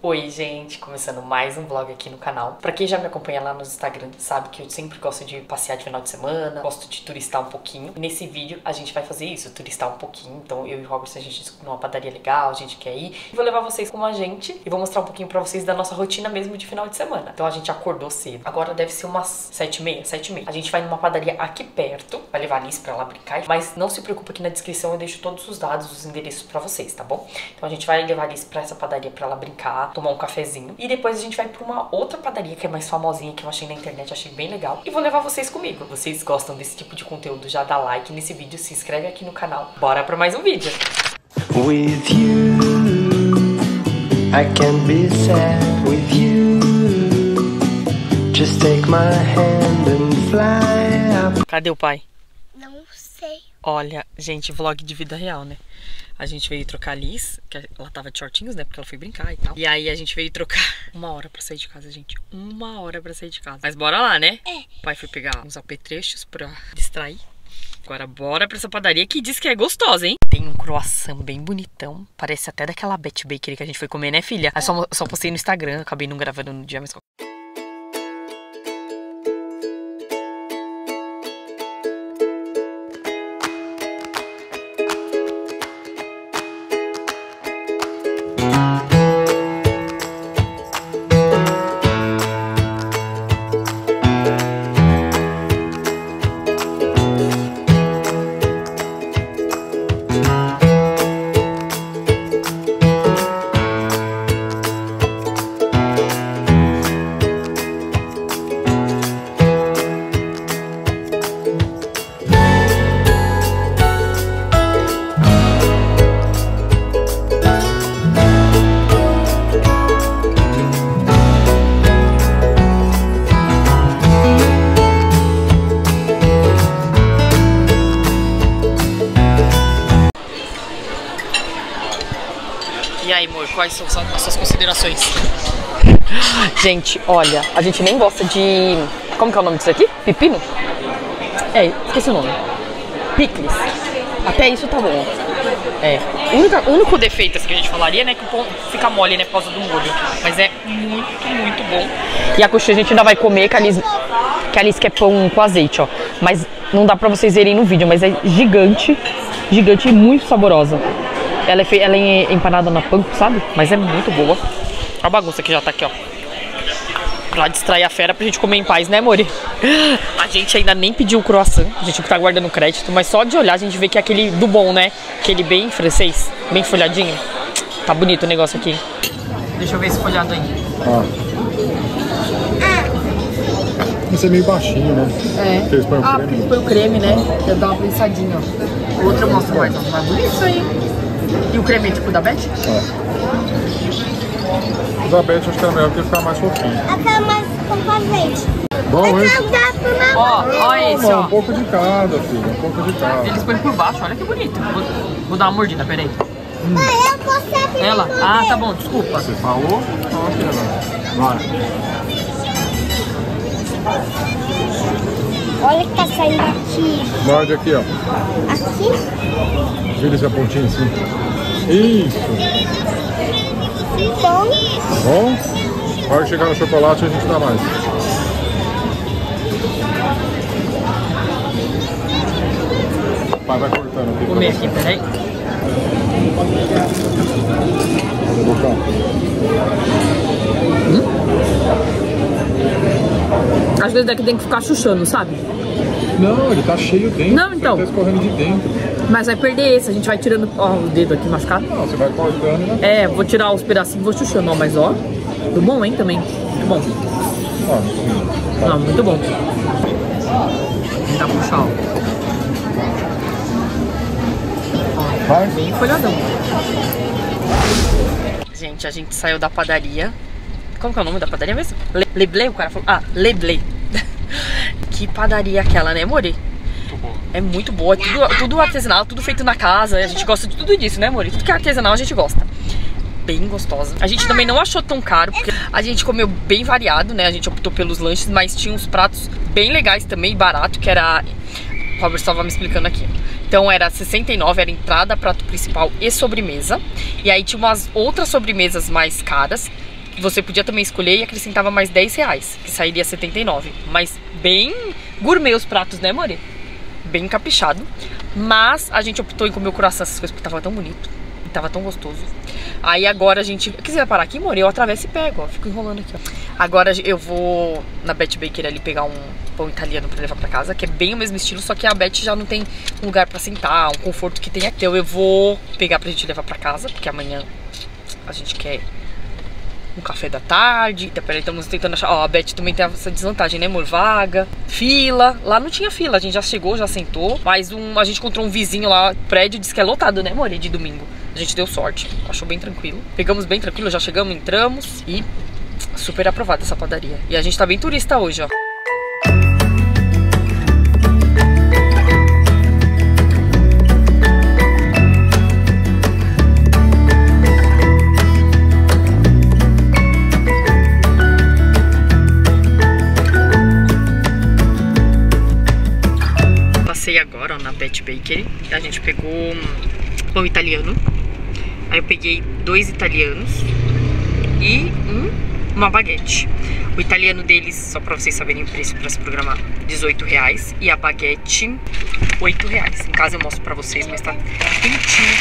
Oi gente, começando mais um vlog aqui no canal. Pra quem já me acompanha lá no Instagram sabe que eu sempre gosto de passear de final de semana, gosto de turistar um pouquinho. E nesse vídeo a gente vai fazer isso, turistar um pouquinho. Então eu e o Robert, a gente descobriu uma padaria legal, a gente quer ir. E vou levar vocês com a gente e vou mostrar um pouquinho pra vocês da nossa rotina mesmo de final de semana. Então a gente acordou cedo, agora deve ser umas 7h30. A gente vai numa padaria aqui perto, vai levar a Alice pra lá brincar. Mas não se preocupe, aqui na descrição eu deixo todos os dados, os endereços pra vocês, tá bom? Então a gente vai levar a Alice pra essa padaria pra ela brincar, tomar um cafezinho. E depois a gente vai pra uma outra padaria que é mais famosinha, que eu achei na internet, achei bem legal. E vou levar vocês comigo. Vocês gostam desse tipo de conteúdo, já dá like nesse vídeo, se inscreve aqui no canal. Bora pra mais um vídeo. With you, I can be sad with you. Just take my hand and fly up. Cadê o pai? Não sei. Olha, gente, vlog de vida real, né? A gente veio trocar a Liz, que ela tava de shortinhos, né? Porque ela foi brincar e tal. E aí a gente veio trocar 1 hora pra sair de casa, gente. 1 hora pra sair de casa. Mas bora lá, né? É. O pai foi pegar uns apetrechos pra distrair. Agora bora pra essa padaria que diz que é gostosa, hein? Tem um croissant bem bonitão. Parece até daquela Bet Bakery que a gente foi comer, né, filha? Aí só postei no Instagram, acabei não gravando no dia, mas... E aí, amor, quais são as suas considerações? Gente, olha, a gente nem gosta de... Como que é o nome disso aqui? Pepino? É, esqueci o nome. Picles. Até isso tá bom. É. O único defeito assim, que a gente falaria, né, que o pão fica mole, né, por causa do molho. Mas é muito, muito bom. E a coxinha a gente ainda vai comer, que a Alice quer pão com azeite, ó. Mas não dá pra vocês verem no vídeo, mas é gigante. Gigante e muito saborosa. Ela é empanada na panko, sabe? Mas é muito boa. Olha a bagunça que já tá aqui, ó. Pra distrair a fera pra gente comer em paz, né, amore? A gente ainda nem pediu o croissant. A gente tá guardando crédito. Mas só de olhar a gente vê que é aquele do bom, né? Aquele bem francês. Bem folhadinho. Tá bonito o negócio aqui. Deixa eu ver esse folhado aí. Ó. Esse é meio baixinho, né? É. Porque eles põem o creme. Porque eles põem o creme, né? Eu dou uma prensadinha, ó. O outro eu mostro mais, ó. Mais bonito isso aí. E o creme é tipo da Beth? O da Beth acho que era melhor porque ficar mais fofinho. Aquela mais com azeite. Bom, esse? Ó esse, ó. Um pouco de cada, filho. Um pouco de cada. Eles põem por baixo, olha que bonito. Vou dar uma mordida, peraí. Mãe, eu consigo. Ela? Ah, tá bom, desculpa. Você falou? Vai. Olha que tá saindo aqui. Morde aqui, ó. Aqui? Vira esse pontinho assim. Isso. Bom. Bom? Na hora que chegar no chocolate a gente dá mais. O pai vai cortando aqui. Vou comer aqui, peraí. Às vezes daqui tem que ficar chuchando, sabe? Não, ele tá cheio dentro. Não, então. Ele tá escorrendo de dentro. Mas vai perder esse, a gente vai tirando, ó, o dedo aqui machucado. Não, você vai cortando e não. É, vou tirar os pedacinhos e vou chuchando, ó, mas ó, muito bom, hein, também. Muito bom. Ó, Não, muito bom. Dá pra puxar, ó. vai. Bem folhadão. Gente, a gente saiu da padaria. Como que é o nome da padaria mesmo? Leblé, o cara falou. Ah, Leblé. Que padaria aquela, né, Mori? Muito boa. É muito boa, tudo artesanal, tudo feito na casa. A gente gosta de tudo disso, né, Mori? Tudo que é artesanal a gente gosta. Bem gostosa. A gente também não achou tão caro, porque a gente comeu bem variado, né? A gente optou pelos lanches, mas tinha uns pratos bem legais também, barato, que era... O Robert estava me explicando aqui. Então era 69, era entrada, prato principal e sobremesa. E aí tinha umas outras sobremesas mais caras, Você podia também escolher e acrescentava mais R$10, que sairia R$79. Mas bem gourmet os pratos, né, amore? Bem caprichado. Mas a gente optou em comer o croissant, essas coisas, porque tava tão bonito. E tava tão gostoso. Aí agora a gente... Quiser parar aqui, amor? Eu atravesso e pego, ó. Fico enrolando aqui, ó. Agora eu vou na Betty Baker ali pegar um pão italiano pra levar pra casa, que é bem o mesmo estilo, só que a Betty já não tem um lugar pra sentar, um conforto que tem aqui. Então eu vou pegar pra gente levar pra casa, porque amanhã a gente quer um café da tarde. Então, peraí, estamos tentando achar. Ó, a Betty também tem essa desvantagem, né, amor? Vaga, fila. Lá não tinha fila, a gente já chegou, já sentou. Mas a gente encontrou um vizinho lá, prédio, disse que é lotado, né, amor? De domingo. A gente deu sorte, achou bem tranquilo. Pegamos bem tranquilo, já chegamos, entramos e super aprovada essa padaria. E a gente tá bem turista hoje, ó. Passei agora, ó, na Betty Baker. A gente pegou pão italiano. Aí eu peguei 2 italianos e uma baguete. O italiano deles, só pra vocês saberem o preço pra se programar, R$18. E a baguete, R$8. Em casa eu mostro pra vocês, mas tá quentinha.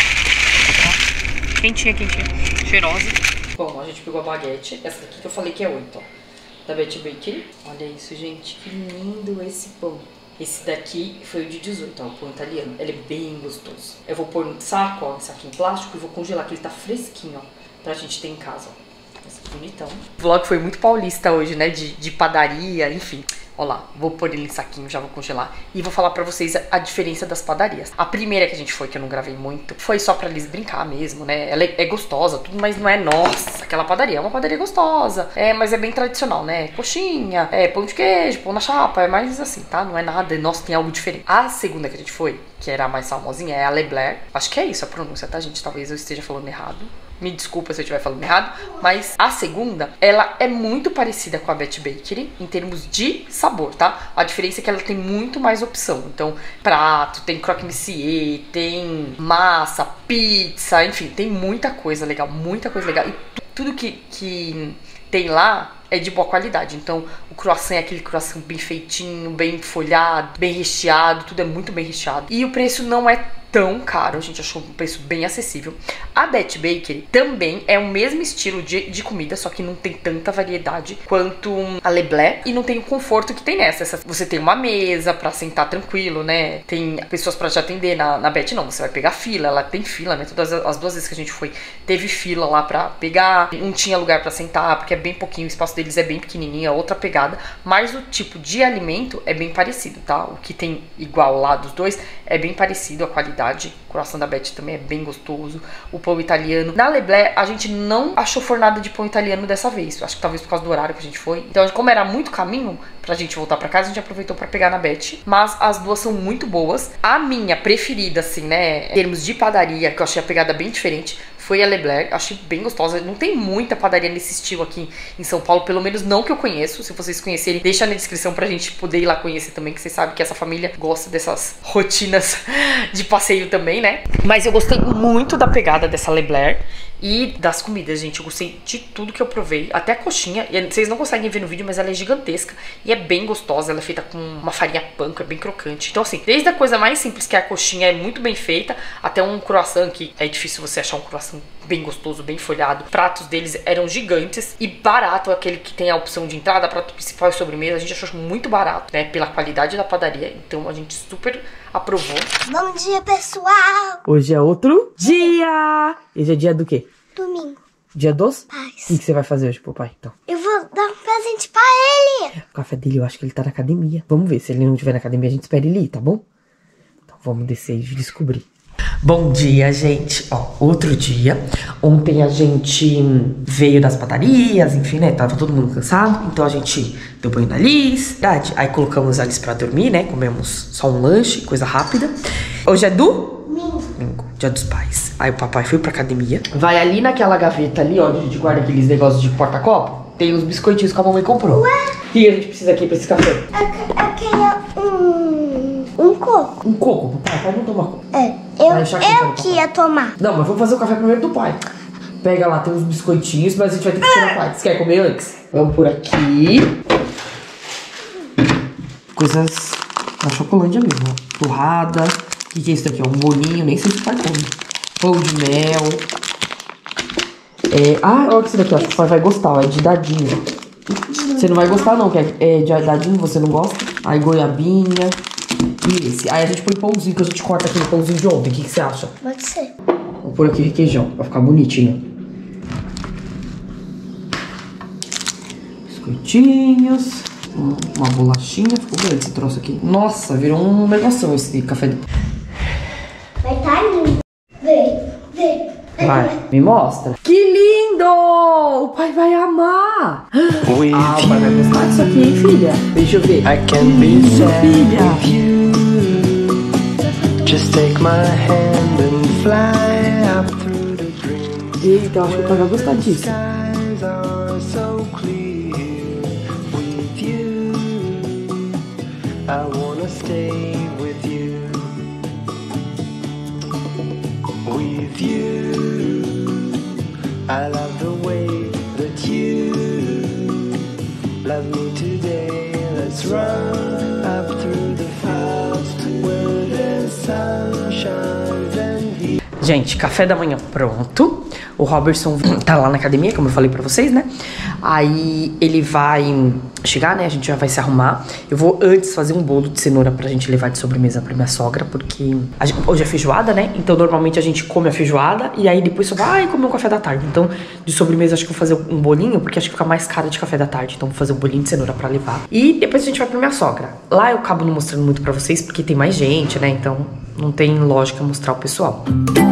Ó, quentinha, quentinha. Cheirosa. Bom, a gente pegou a baguete. Essa daqui que eu falei que é 8, ó. Da Betty Baker. Olha isso, gente. Que lindo esse pão. Esse daqui foi o de 18, ó, o pão italiano. Ele é bem gostoso. Eu vou pôr no saco, ó, saquinho plástico, e vou congelar, que ele tá fresquinho, ó, pra gente ter em casa, ó. Esse bonitão. O vlog foi muito paulista hoje, né, de padaria, enfim. Ó lá, vou pôr ele em saquinho, já vou congelar. E vou falar pra vocês a diferença das padarias. A primeira que a gente foi, que eu não gravei muito, foi só pra eles brincar mesmo, né? Ela é gostosa, tudo, mas não é, nossa, aquela padaria. É uma padaria gostosa, mas é bem tradicional, né? Coxinha, pão de queijo, pão na chapa, é mais assim, tá? Não é nada, nossa, tem algo diferente. A segunda que a gente foi, que era a mais famosinha, é a Le Blair. Acho que é isso a pronúncia, tá, gente? Talvez eu esteja falando errado. Me desculpa se eu estiver falando errado, mas a segunda, ela é muito parecida com a Betty Baker em termos de sabor, tá? A diferença é que ela tem muito mais opção. Então, prato, tem croque monsieur, tem massa, pizza, enfim, tem muita coisa legal, muita coisa legal. E tudo que tem lá é de boa qualidade. Então, o croissant é aquele croissant bem feitinho, bem folhado, bem recheado, tudo é muito bem recheado. E o preço não é tão caro, a gente achou um preço bem acessível. A Betty Baker também é o mesmo estilo de comida, só que não tem tanta variedade quanto a Le Blair e não tem o conforto que tem nessa. Você tem uma mesa pra sentar tranquilo, né? Tem pessoas pra te atender. Na Betty não, você vai pegar fila, ela tem fila, né? Todas as 2 vezes que a gente foi, teve fila lá pra pegar. Não tinha lugar pra sentar, porque é bem pouquinho, o espaço deles é bem pequenininho, é outra pegada. Mas o tipo de alimento é bem parecido, tá? O que tem igual lá dos dois é bem parecido, a qualidade. O coração da Betty também é bem gostoso. O pão italiano. Na Le Blair, a gente não achou fornada de pão italiano dessa vez. Acho que talvez por causa do horário que a gente foi. Então, como era muito caminho pra gente voltar pra casa, a gente aproveitou pra pegar na Betty. Mas as duas são muito boas. A minha preferida, assim, né, em termos de padaria, que eu achei a pegada bem diferente, foi a Le Blair. Achei bem gostosa. Não tem muita padaria nesse estilo aqui em São Paulo, pelo menos não que eu conheço. Se vocês conhecerem, deixa na descrição pra gente poder ir lá conhecer também, que vocês sabem que essa família gosta dessas rotinas de passeio também, né? Mas eu gostei muito da pegada dessa Le Blair e das comidas, gente. Eu gostei de tudo que eu provei, até a coxinha. E vocês não conseguem ver no vídeo, mas ela é gigantesca e é bem gostosa. Ela é feita com uma farinha panko, é bem crocante. Então, assim, desde a coisa mais simples, que é a coxinha, é muito bem feita, até um croissant, que é difícil você achar um croissant bem gostoso, bem folhado. Pratos deles eram gigantes e barato, aquele que tem a opção de entrada, prato principal e sobremesa. A gente achou muito barato, né, pela qualidade da padaria. Então a gente super aprovou. Bom dia, pessoal! Hoje é outro dia! Hoje é dia do quê? Domingo. Dia dos Pais. O que você vai fazer hoje pro pai, então? Eu vou dar um presente pra ele! O café dele, eu acho que ele tá na academia. Vamos ver, se ele não estiver na academia, a gente espera ele ir, tá bom? Então vamos descer e descobrir. Bom dia, gente. Ó, outro dia. Ontem a gente veio das padarias, enfim, né? Tava todo mundo cansado. Então a gente deu banho na Liz. Verdade. Aí colocamos a Liz pra dormir, né? Comemos só um lanche, coisa rápida. Hoje é domingo, dia dos pais. Aí o papai foi pra academia. Vai ali naquela gaveta ali, ó, de guarda aqueles negócios de porta-copo. Tem uns biscoitinhos que a mamãe comprou. Ué? O que a gente precisa aqui pra esse café? Eu queria um coco. Um coco? Papai não toma coco. Eu que ia tomar. Não, mas vamos fazer o café primeiro do pai. Pega lá, tem uns biscoitinhos, mas a gente vai ter que tirar parte. Você quer comer antes? Vamos por aqui. Coisas da Chocolândia mesmo, ó. Torrada. O que é isso daqui? É um bolinho, nem sei se o pai come. Pão de mel. Olha esse daqui, acho que o pai vai gostar, ó. É de dadinho. Você não vai gostar não, que é de dadinho, você não gosta. Aí goiabinha. E esse. Aí a gente põe pãozinho, que a gente corta aquele pãozinho de ontem. O que você acha? Pode ser. Vou pôr aqui requeijão, pra ficar bonitinho. Biscoitinhos. Uma bolachinha. Ficou grande esse troço aqui. Nossa, virou um negoção esse café. Vai estar lindo. Vê. Vai, me mostra. Que lindo! O pai vai amar. O pai vai gostar disso aqui, hein, filha? Deixa eu ver. I can be sad with you. Just take my hand and fly up through the dreams. Eita, eu acho que o pai vai gostar disso. Skies are so clear with you. I wanna stay with you. With you. I love the way that you love me today. Let's run up through the fields where the sun shines and he... Gente, café da manhã pronto. O Robertson tá lá na academia, como eu falei pra vocês, né? Aí ele vai chegar, né? A gente já vai se arrumar. Eu vou antes fazer um bolo de cenoura pra gente levar de sobremesa pra minha sogra, porque hoje é feijoada, né? Então normalmente a gente come a feijoada e aí depois só vai comer um café da tarde. Então de sobremesa acho que eu vou fazer um bolinho, porque acho que fica mais caro de café da tarde. Então vou fazer um bolinho de cenoura pra levar. E depois a gente vai pra minha sogra. Lá eu acabo não mostrando muito pra vocês, porque tem mais gente, né? Então não tem lógica mostrar o pessoal.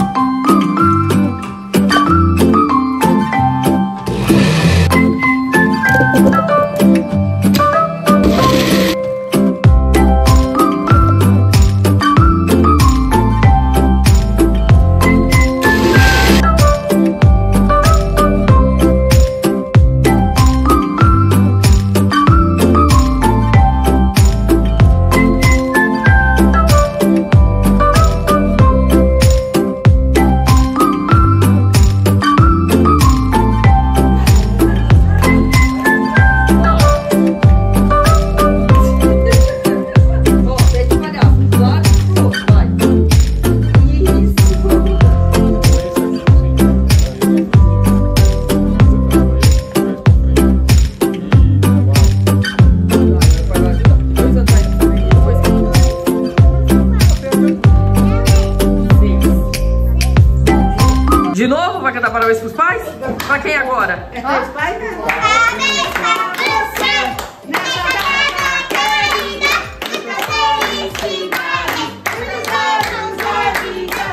De novo? Vai cantar parabéns pros pais? Pra quem agora? Parabéns pra você, nessa data querida, muita felicidade, muitos anos de vida.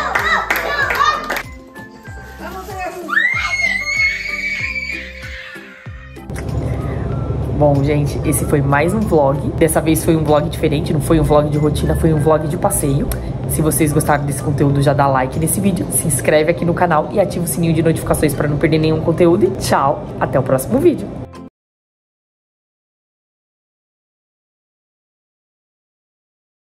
Bom, gente, esse foi mais um vlog. Dessa vez foi um vlog diferente, não foi um vlog de rotina, foi um vlog de passeio. Se vocês gostaram desse conteúdo, já dá like nesse vídeo, se inscreve aqui no canal e ativa o sininho de notificações para não perder nenhum conteúdo. E tchau, até o próximo vídeo.